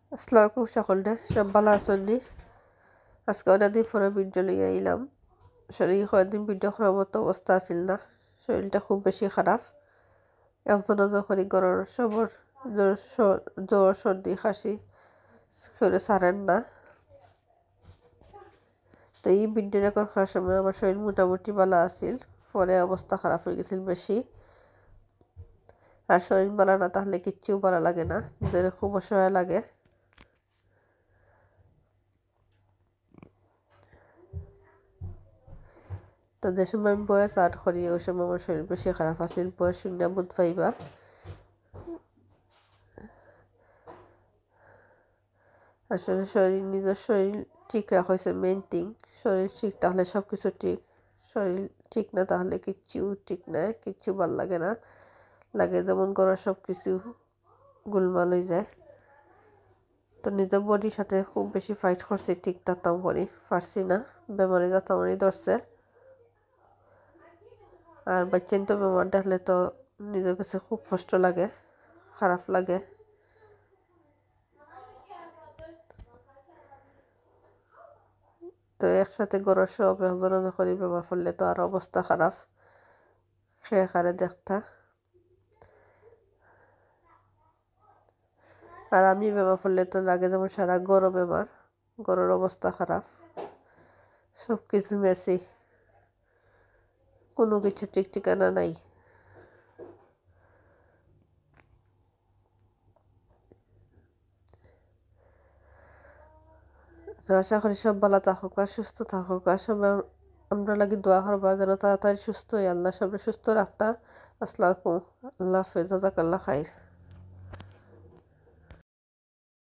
আসসালামু আলাইকুম সকলরে, সব ভালো আছেন নি? আজকে অনেকদিন পরে ভিডিও লিয়ে এলাম। শরীর কয়েকদিন ভিডিও করার মতো অবস্থা আছিল না, শরীরটা খুব বেশি খারাপ। একজন করি গরর সবর জ্বর সর্দি খাসি করে সারেন না। তো এই ভিডিও রেকর্ড করার সময় আমার শরীর মোটামুটি ভালো আছিল, পরে অবস্থা খারাপ হয়ে গেছিল বেশি। আর শরীর ভালো না তাহলে কিচ্ছু ভালো লাগে না, নিজের খুব অসহায় লাগে। তো যে সময় আমি বয়স আর্ট করি ওই সময় আমার শরীর বেশি খারাপ আছিল, বয়স শূন্য বুধ পাইবা। আসলে নিজের শরীর ঠিক রাখা হয়েছে মেইন থিং। শরীর ঠিক তাহলে সব কিছু ঠিক, শরীর ঠিক না তাহলে কিচ্ছু ঠিক না, কিচ্ছু ভাল লাগে না, লাগে যেমন করা সব কিছু গোলমাল হয়ে যায়। তো নিজের বডির সাথে খুব বেশি ফাইট করছি, ঠিক থাকতাম করি পারছি না, বেমারি যাতামারি ধরছে। আর বাচ্চান তো বেমার দেখলে তো নিজের কাছে খুব কষ্ট লাগে, খারাপ লাগে। তো একসাথে গরর সব একজনে যখনই বেমার পড়লে তো আর অবস্থা খারাপ, খেয়ে খারে দেখতা। আর আমি বেমার পড়লে তো লাগে যেমন সারা গরো বেমার, গরুর অবস্থা খারাপ, সব কিছু মেসি, কোনো কিছু ঠিক ঠিকানা নাই। তো আশা করি সব ভালো থাকুক আর সুস্থ থাকুক, আর সব আমরা লাগি দোয়া করবা যেন তাড়াতাড়ি সুস্থ হই, আল্লাহ সবাই সুস্থ রাখতা। আসসালামু আলাইকুম, আল্লাহ হাফেজ, জাযাকাল্লাহ খাইর।